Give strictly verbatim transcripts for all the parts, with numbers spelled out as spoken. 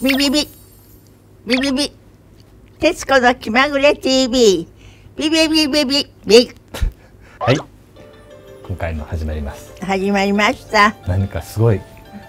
ビビビビビビ徹子の気まぐれ ティーブイ ビビビビビビはい、今回も始まります。 始まりました。 何かすごいも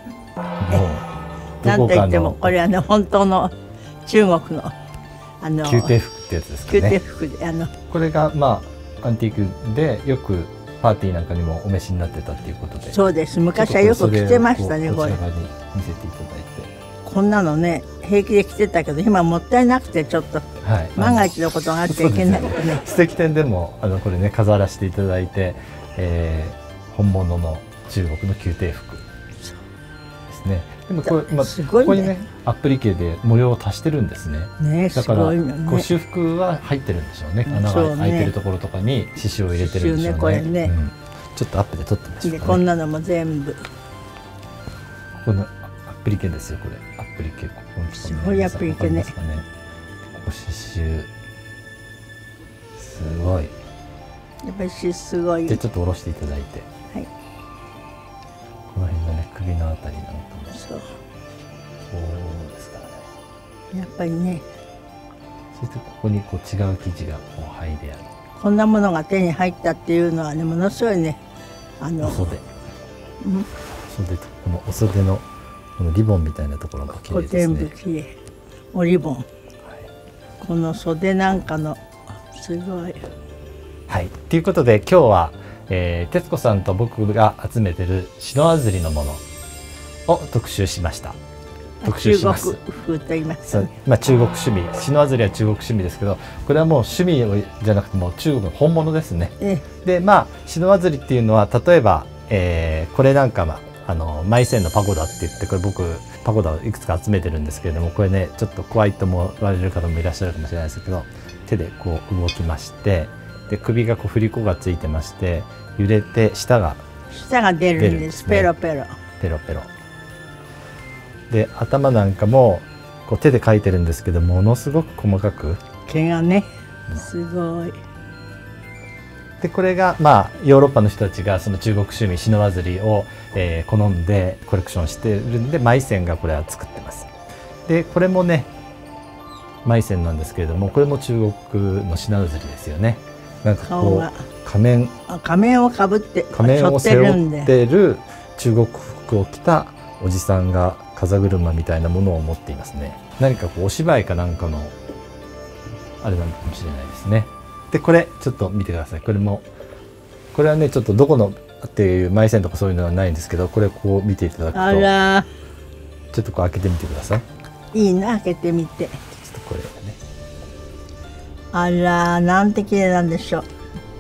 うなんといってもこれはね本当の中国のあの宮廷服ってやつですかね。 宮廷服であのこれがまあアンティークでよくパーティーなんかにもお召しになってたっていうことで。 そうです。昔はよく着てましたね。これこちら側に見せていただいて。 こんなのね平気で着てたけど今もったいなくてちょっと、はい、万が一のことがあっちゃいけないのでね。 素敵店でもあのこれね飾らせていただいて、えー、本物の中国の宮廷服ですね。でもこれ、まあ、ね、ここにねアップリケで模様を足してるんですね。 ねだから、 ね、 こう修復は入ってるんでしょうね。穴が開いてるところとかに刺繍を入れてるんでしょうね。 これね、うん、 ちょっとアップで撮ってみましょうかね。 こんなのも全部このアップリケですよ。これアップリケ、ここにすごいアップリケね。 ここ刺繍すごい。 やっぱりすごい。 でちょっと下ろしていただいて、 はい、 この辺のね首のあたりなんかもそうこうですからね。 やっぱりね。 そしてここにこう違う生地がこう剥いである。 こんなものが手に入ったっていうのはねものすごいねあのお袖、 うん、 袖とこのお袖のこのリボンみたいなところも綺麗ですね。 全部綺麗。おリボン、はい、この袖なんかのすごい。 はい、ということで今日は、えー、徹子さんと僕が集めてる篠あずりのものを特集しました。特集します。 中国風と言いますね。 まあ中国趣味、篠あずりは中国趣味ですけど、これはもう趣味じゃなくてもう中国の本物ですね。 ええでまあ篠あずりっていうのは例えば、えー、これなんかはあのマイセンのパゴダって言って、これ僕パゴダをいくつか集めてるんですけれども、これねちょっと怖いと思われる方もいらっしゃるかもしれないですけど、手でこう動きまして、で首がこう振り子がついてまして、揺れて舌が舌が出るんです。ペロペロペロペロで、頭なんかもこう手で描いてるんですけど、ものすごく細かく毛がねすごい。 でこれがまあヨーロッパの人たちがその中国趣味篠あずりを、えー、好んでコレクションしてるんで、マイセンがこれは作ってます。でこれもねマイセンなんですけれども、これも中国の篠あずりですよね。なんかこう仮面仮面をかぶって仮面を背負ってる中国服を着たおじさんが風車みたいなものを持っていますね。何かこうお芝居かなんかのあれなのかもしれないですね。でこれちょっと見てください。これもこれはねちょっとどこのっていうマイセンとかそういうのはないんですけど、これこう見ていただくと、 あらちょっとこう開けてみてください。 いいな、開けてみて。ちょっとこれね、 あらなんて綺麗なんでしょう。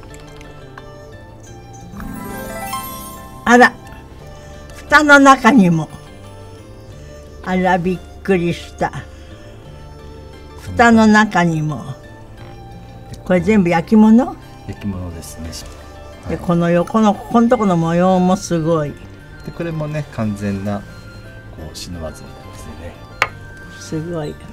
あら蓋の中にも、あらびっくりした。蓋の中にもこれ全部焼き物？ 焼き物ですね。 でこの横のここのとこの模様もすごい。 でこれもね完全なこう篠あずりなんですよね。 すごい。 篠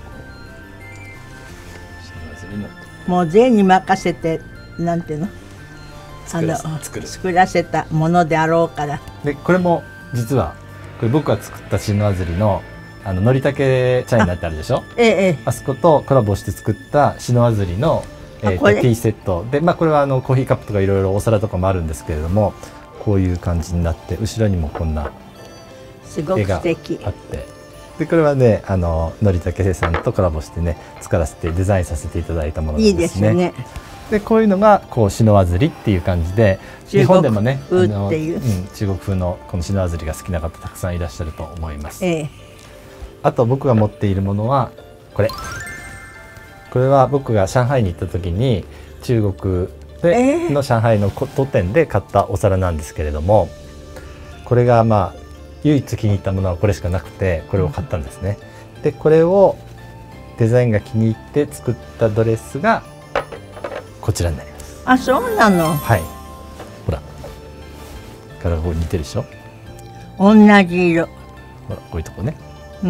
あずりのもう全に任せてなんていうのあの作る作らせたものであろうから。 でこれも実はこれ僕が作った篠あずりのあののりたけチャイナってあるでしょ。 ええ、 あそことコラボして作った篠あずりのえー、とティーセットで、まあ、これはあのコーヒーカップとかいろいろお皿とかもあるんですけれども、こういう感じになって、後ろにもこんな絵があって、でこれはねあののりたけさんとコラボしてね作らせてデザインさせていただいたものなんですね。 いいですね。 でこういうのがこう篠あずりっていう感じで、日本でもねあの、うん、 中国風のこの篠あずりが好きな方たくさんいらっしゃると思います。 ええ、 あと僕が持っているものはこれ。これは僕が上海に行った時に中国での上海の都店で買ったお皿なんですけれども、これがまあ唯一気に入ったものはこれしかなくて、これを買ったんですね。でこれをデザインが気に入って作ったドレスがこちらになります。 あ、そうなの。 はい、ほら柄がこう似てるでしょ。 同じ色。 ほらこういうとこね。 うん、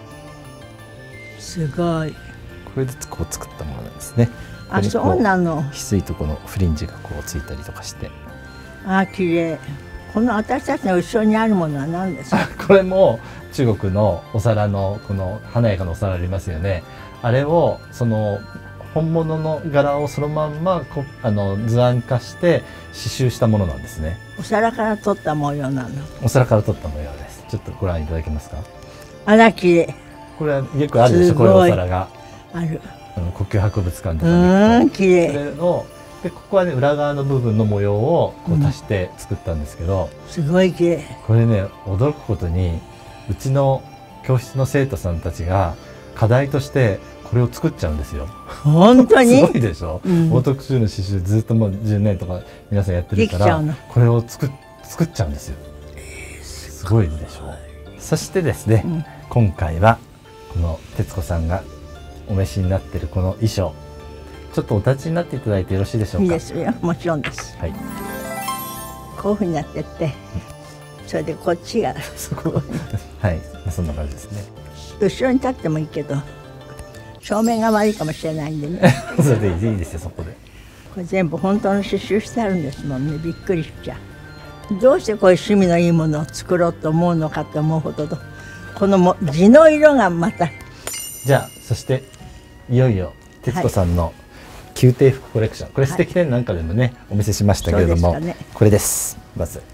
すごい。 これでこう作ったものなんですね。 あ、そうなの。 翡翠とこのフリンジがこうついたりとかして。 あ、綺麗。この私たちの後ろにあるものは何ですか？ これも中国のお皿のこの華やかなお皿ありますよね。あれをその本物の柄をそのまんまこあの図案化して刺繍したものなんですね。 お皿から取った模様なの。 お皿から取った模様です。ちょっとご覧いただけますか。 あら綺麗。 これはよくあるでしょ、こういうお皿が。 ある。 あの故宮博物館とかに行くと。 綺麗。 それのでここはね裏側の部分の模様をこう足して作ったんですけど、 うん、すごい綺麗。 これね驚くことにうちの教室の生徒さんたちが課題としてこれを作っちゃうんですよ。 本当にすごいでしょ。うん、オートクチュールの刺繍ずっともうじゅうねんとか皆さんやってるからこれを作っ作っちゃうんですよ。えー、すごいでしょ。そしてですね、うん、今回はこの徹子さんがお召しになっているこの衣装、ちょっとお立ちになっていただいてよろしいでしょうか。 いいですよ、もちろんです。 はい。 こういうふうになってって、それでこっちがそこはい、そんな感じですね。 後ろに立ってもいいけど正面が悪いかもしれないんでねそれでいいですよ、そこで。 これ全部本当の刺繍してあるんですもんね。びっくりしちゃう。どうしてこういう趣味のいいものを作ろうと思うのかと思うほどこのも地の色がまた。 じゃあそしていよいよ徹子さんの宮廷服コレクション、これ素敵展なんかでもね、はい、お見せしましたけれども、ね、これです。まず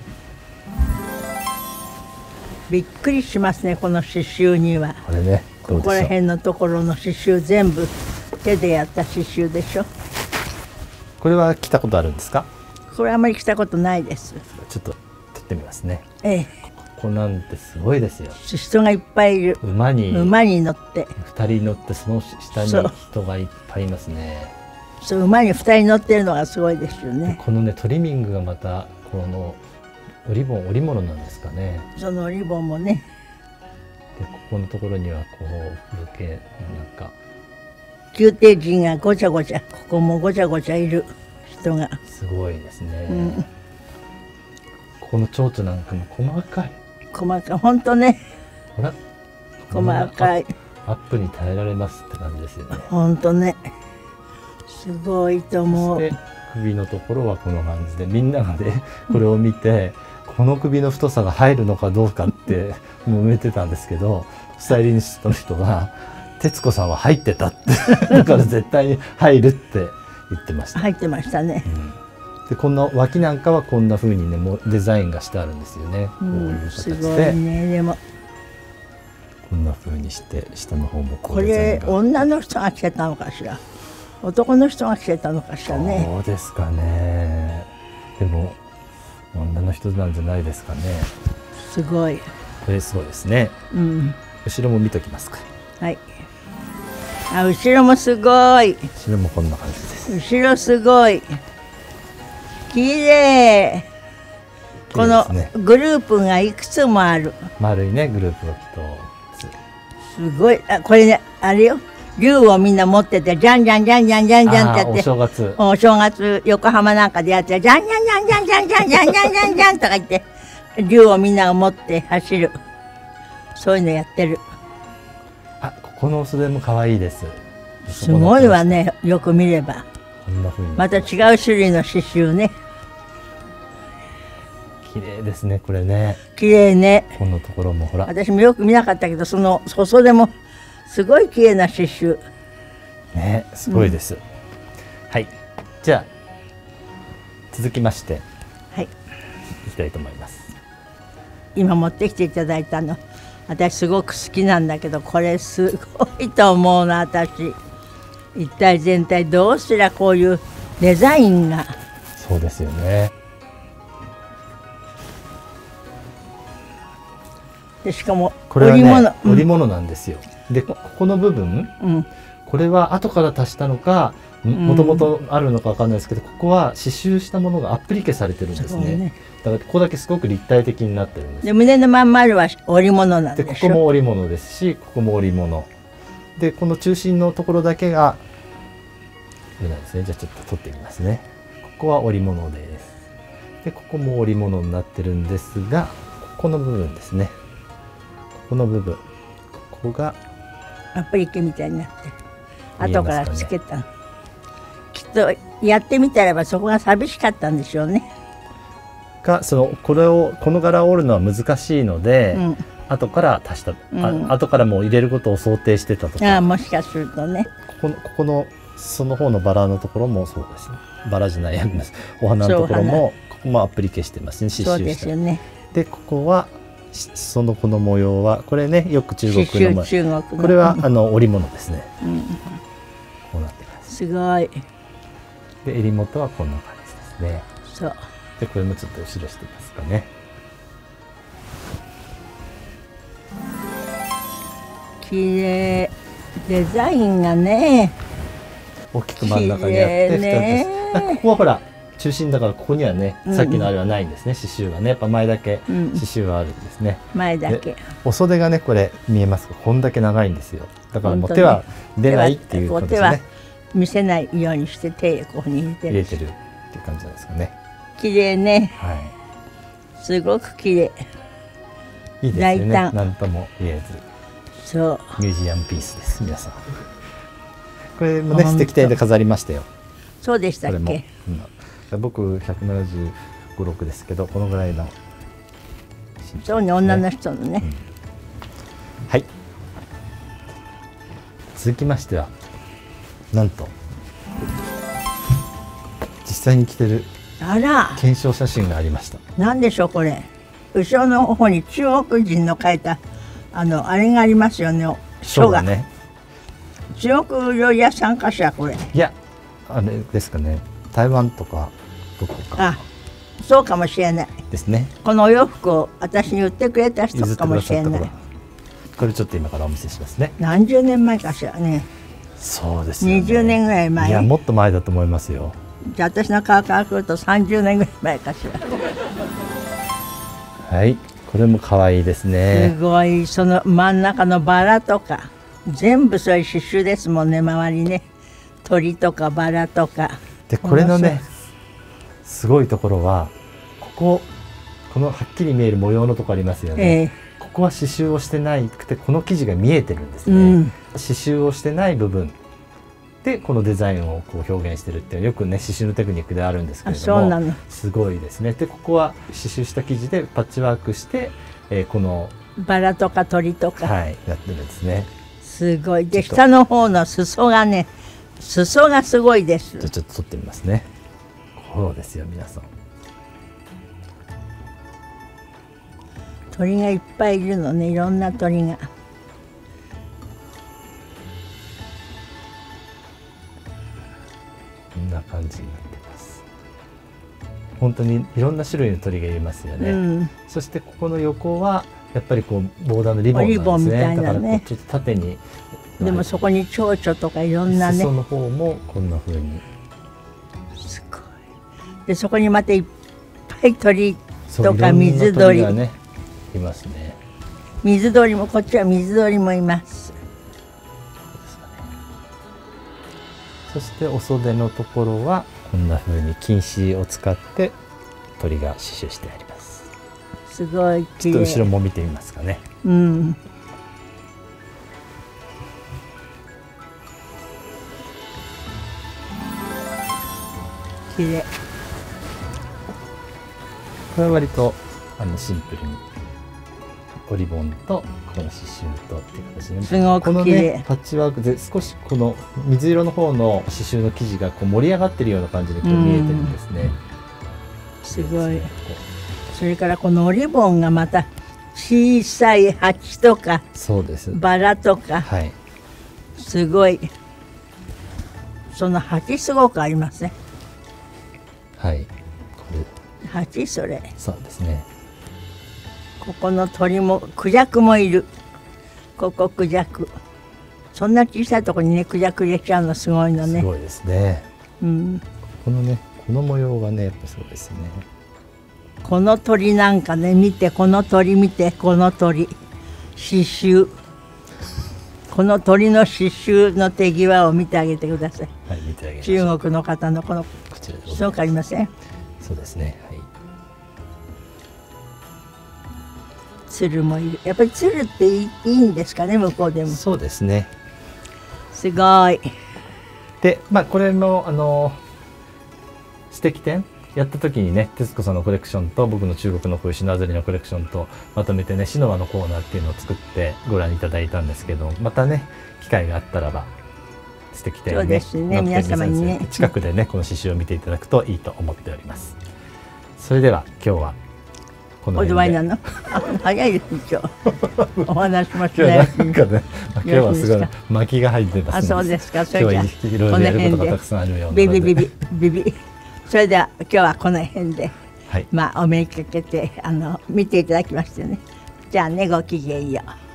びっくりしますね、この刺繍には。 これね、 ここら辺のところの刺繍全部手でやった刺繍でしょ。 これは着たことあるんですか？ これあまり着たことないです。 ちょっと撮ってみますね。 ええ、 ここなんてすごいですよ。 人がいっぱいいる。 馬に馬に乗ってふたり乗って、その下に人がいっぱいいますね。 そう、馬にふたり乗ってるのがすごいですよね。 このねトリミングがまたこのおリボン織物なんですかね。 そのリボンもね。 でここのところにはこう風景なんか宮廷人がごちゃごちゃ、ここもごちゃごちゃいる人がすごいですね。うん、この蝶々なんかも細かい細かい、本当ね。 ほら細かいアップに耐えられますって感じですよね。 本当ね、すごいと思う。 そして首のところはこの感じで、みんながねこれを見てこの首の太さが入るのかどうかってもう埋めてたんですけど、スタイリストの人が徹子さんは入ってたってだから絶対に入るって言ってました。 入ってましたね。 うん、でこんな脇なんかはこんな風にねもうデザインがしてあるんですよね。うん、こういう形で。すごいね。でもこんな風にして下の方もこうデザインが。これ女の人が着てたのかしら、男の人が着てたのかしらね。 そうですかね。でも女の人なんじゃないですかね。 すごい。 これすごいですね。うん。後ろも見ときますか。 はい。あ、後ろもすごい。 後ろもこんな感じです。 後ろすごい。綺麗。このグループがいくつもある。 丸いねグループが一つ。すごい。あ、これね、あれよ。竜をみんな持ってて、じゃんじゃんじゃんじゃんじゃんじゃんってやって。 お正月。 お正月、横浜なんかでやって、じゃんじゃんじゃんじゃんじゃんじゃんじゃんじゃんじゃんじゃんとか言って、竜をみんなが持って走る。そういうのやってる。 あ、ここのお袖も可愛いです。 すごいわね、よく見れば。 こんな風に。 また違う種類の刺繍ね。 綺麗ですね、これね。 綺麗ね。 このところもほら。 私もよく見なかったけど、そのお袖もすごい綺麗な刺繍。 ね、すごいです。うん、はい、じゃあ続きまして、 はい、 いきたいと思います。 今持ってきていただいたの、私すごく好きなんだけど、これすごいと思うな、私。一体全体どうすりゃこういうデザインが。 そうですよね。 でしかもこれはね、織物なんですよ。でここの部分、うん、これは後から足したのかもともとあるのかわかんないですけど、ここは刺繍したものがアップリケされてるんですね。ね、だからここだけすごく立体的になってるんです。 で胸のまん丸は織物なんでしょ。 でここも織物ですし、ここも織物で、この中心のところだけがこれなんですね。じゃあちょっと取ってみますね。ここは織物です。でここも織物になってるんですが、ここの部分ですね。この部分、ここがアプリケみたいになってる。後からつけた、ね、きっとやってみたらばそこが寂しかったんでしょうね。 がそのこれをこの柄を織るのは難しいので、うん、 後から足した、 うん、 あ後からもう入れることを想定してたとか、 あもしかするとね、 ここのここのその方のバラのところもそうですね、バラじゃないやります、お花のところもここもアプリケしてますね、刺繍した。 そうですよね。 でここはそのこの模様はこれね、よく中国の中国のこれはあの織物ですね、うん、こうなってます。 すごい。 で襟元はこんな感じですね。 そうでこれもちょっと後ろしてますかね。 綺麗、デザインがね大きく真ん中にあってね、 ここはほら中心だから、ここにはね、うん、さっきのあれはないんですね、刺繍がね、やっぱ前だけ刺繍はあるんですね、 うん、前だけ。 お袖がねこれ見えますか、こんだけ長いんですよ。だからもう手は出ないっていう感じですね。 見せないようにして手をここに入れてる入れてるっていう感じなんですかね。 綺麗ね、 はい、 すごく綺麗。 いいですよね、なんとも言えず。 そうミュージアムピースです、皆さん。これもね素敵店で飾りましたよ。 そうでしたっけ。 うん、僕ひゃくななじゅうご、ろくですけど、このぐらいの、ね、 そうね、女の人のね、うん、 はい。続きましてはなんと実際に着てるあら検証写真がありました。 なんでしょうこれ。後ろの方に中国人の描いたあのあれがありますよね、書がね。中国料理屋さんかしらこれ。 いや、あれですかね、台湾とかどこか。 あ、そうかもしれないですね。 このお洋服を私に売ってくれた人かもしれない。 これちょっと今からお見せしますね。 何十年前かしらね。 そうですね、 にじゅうねんぐらい前。 いやもっと前だと思いますよ。 じゃあ私の顔から来るとさんじゅうねんぐらい前かしら。はい、これも可愛いですね。 すごい、その真ん中のバラとか全部そういう刺繍ですもんね、周りね、鳥とかバラとか。 でこれのねすごいところは、こここのはっきり見える模様のとこありますよね、えー、ここは刺繍をしてないくてこの生地が見えてるんですね、うん、刺繍をしてない部分でこのデザインをこう表現してるっていうよくね刺繍のテクニックであるんですけれども、すごいですね。でここは刺繍した生地でパッチワークして、えー、このバラとか鳥とか、 はい、やってるんですね。 すごい。で下の方の裾がね、裾がすごいです。 じゃちょっと撮ってみますね。こうですよ皆さん。 鳥がいっぱいいるのね、いろんな鳥が。 こんな感じになってます。本当にいろんな種類の鳥がいますよね、うん、そしてここの横はやっぱりこうボーダーのリボンなんですね。リボンみたいなね。だからこうちょっと縦に、 でもそこに蝶々とかいろんなね、 裾の方もこんな風にすごい。でそこにまたいっぱい鳥とか水鳥がねいますね。 水鳥も、こっちは水鳥もいます。 そしてお袖のところはこんな風に金糸を使って鳥が刺繍してあります。 すごい綺麗。 ちょっと後ろも見てみますかね。 うん。綺麗。 これは割とあのシンプルにおリボンとこの刺繍とっていう形で、 すごく綺麗。このねパッチワークで少しこの水色の方の刺繍の生地がこう盛り上がってるような感じでこう見えてるんですね。 すごい。それからこのおリボンがまた小さい鉢とか、 そうです。 バラとか、 はい、 すごい。その鉢すごくありますね。 はい。これ。鉢それ。 そうですね。 ここの鳥もクジャクもいる。ここクジャク。そんな小さいところにねクジャク入れちゃうのすごいのね。 すごいですね。 うん。 このねこの模様がねやっぱそうですね。 この鳥なんかね見て、この鳥見て、この鳥刺繍。この鳥の刺繍の手際を見てあげてください。 はい、見てあげましょう。 中国の方のこのこちらでそうかありません。 そうですね。はい。 鶴もいる。やっぱり鶴っていい、いいんですかね、向こうでも。 そうですね。 すごい。 で、まあこれもあの素敵店、 やった時にね、徹子さんのコレクションと僕の中国のこういう篠釣りのコレクションとまとめてね、篠和のコーナーっていうのを作ってご覧いただいたんですけど、またね機会があったらば素敵でね、 そうですね、皆様にね近くでねこの刺繍を見ていただくといいと思っております。それでは今日はこのお辺で。 祝いなの？早いです今日。お話もし今日ないし。 なんかね、今日はすごい巻きが入ってますあ、そうですか。そ今れ日じゃはいろいろやることがたくさんあるようなので。 ビビビビビビ。それでは今日はこの辺で、 はい、 まあお目にかけてあの見ていただきましてね。じゃあね、ごきげんよう。